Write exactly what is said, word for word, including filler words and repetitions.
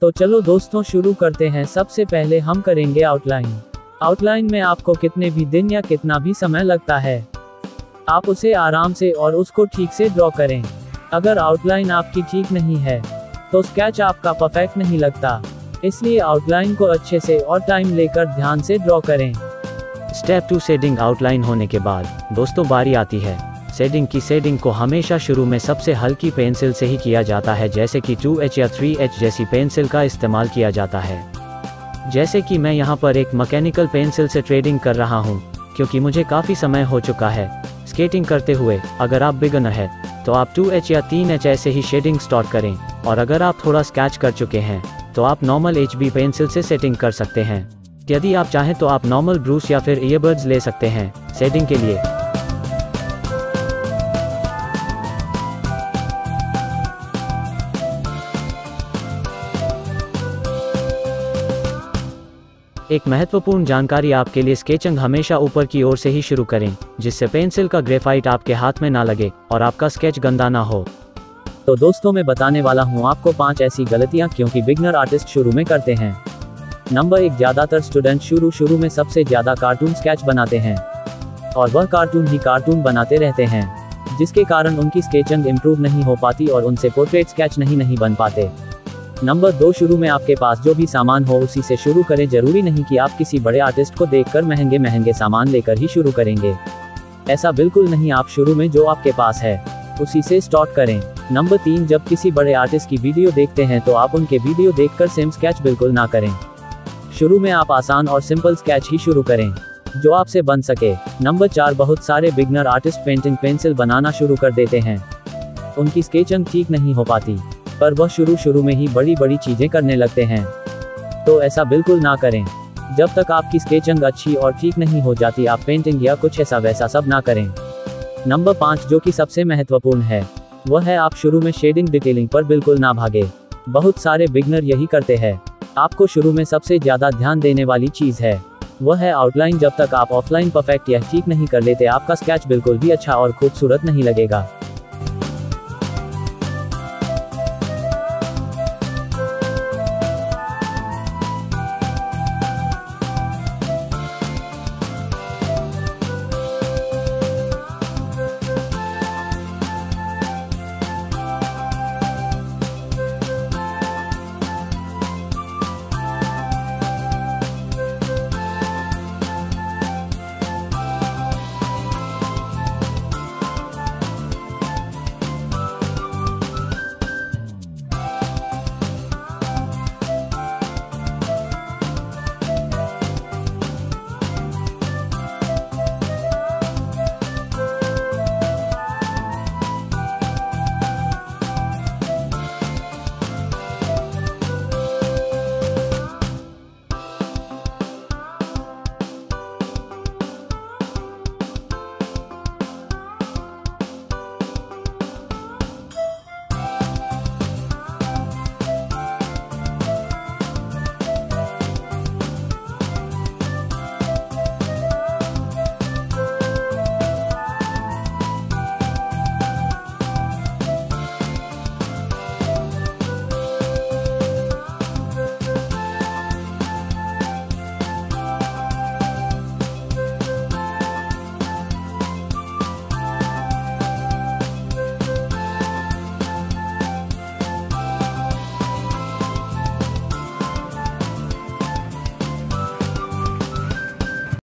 तो चलो दोस्तों शुरू करते हैं। सबसे पहले हम करेंगे आउटलाइन। आउटलाइन में आपको कितने भी दिन या कितना भी समय लगता है, आप उसे आराम से और उसको ठीक से ड्रॉ करें। अगर आउटलाइन आपकी ठीक नहीं है तो स्केच आपका परफेक्ट नहीं लगता, इसलिए आउटलाइन को अच्छे से और टाइम लेकर ध्यान से ड्रॉ करें। Step to shading. आउटलाइन होने के बाद दोस्तों बारी आती है शेडिंग की। शेडिंग को हमेशा शुरू में सबसे हल्की पेंसिल से ही किया जाता है, जैसे कि टू एच या थ्री एच जैसी पेंसिल का इस्तेमाल किया जाता है। जैसे कि मैं यहाँ पर एक मैकेनिकल पेंसिल से ट्रेडिंग कर रहा हूँ, क्योंकि मुझे काफ़ी समय हो चुका है स्केटिंग करते हुए। अगर आप बिगनर है तो आप टू एच या थ्री एच ऐसे ही शेडिंग स्टार्ट करें, और अगर आप थोड़ा स्केच कर चुके हैं तो आप नॉर्मल एच बी पेंसिल से सेटिंग कर सकते हैं। यदि आप चाहें तो आप नॉर्मल ब्रूश या फिर ईयरबड्स ले सकते हैं शेडिंग के लिए। एक महत्वपूर्ण जानकारी आपके लिए, स्केचिंग हमेशा ऊपर की ओर से ही शुरू करें, जिससे पेंसिल का ग्रेफाइट आपके हाथ में ना लगे और आपका स्केच गंदा ना हो। तो दोस्तों मैं बताने वाला हूँ आपको पांच ऐसी गलतियाँ क्योंकि बिगनर आर्टिस्ट शुरू में करते हैं। नंबर एक, ज्यादातर स्टूडेंट शुरू शुरू में सबसे ज्यादा कार्टून स्केच बनाते हैं और वह कार्टून ही कार्टून बनाते रहते हैं, जिसके कारण उनकी स्केचिंग इम्प्रूव नहीं हो पाती और उनसे पोर्ट्रेट स्केच नहीं नहीं बन पाते। नंबर दो, शुरू में आपके पास जो भी सामान हो उसी से शुरू करें। जरूरी नहीं कि आप किसी बड़े आर्टिस्ट को देखकर महंगे महंगे सामान लेकर ही शुरू करेंगे, ऐसा बिल्कुल नहीं। आप शुरू में जो आपके पास है उसी से स्टार्ट करें। नंबर तीन, जब किसी बड़े आर्टिस्ट की वीडियो देखते हैं तो आप उनके वीडियो देखकर सेम स्केच बिल्कुल ना करें। शुरू में आप आसान और सिंपल स्केच ही शुरू करें जो आपसे बन सके। नंबर चार, बहुत सारे बिगनर आर्टिस्ट पेंटिंग पेंसिल बनाना शुरू कर देते हैं। उनकी स्केचिंग ठीक नहीं हो पाती, पर वह शुरू शुरू में ही बड़ी बड़ी चीजें करने लगते हैं, तो ऐसा बिल्कुल ना करें। जब तक आपकी स्केचिंग अच्छी और ठीक नहीं हो जाती आप पेंटिंग या कुछ ऐसा वैसा सब ना करें। नंबर पाँच, जो कि सबसे महत्वपूर्ण है, वह है आप शुरू में शेडिंग डिटेलिंग पर बिल्कुल ना भागे। बहुत सारे बिगनर यही करते हैं। आपको शुरू में सबसे ज्यादा ध्यान देने वाली चीज है वह है आउटलाइन। जब तक आप ऑफलाइन परफेक्ट या ठीक नहीं कर लेते आपका स्केच बिल्कुल भी अच्छा और खूबसूरत नहीं लगेगा।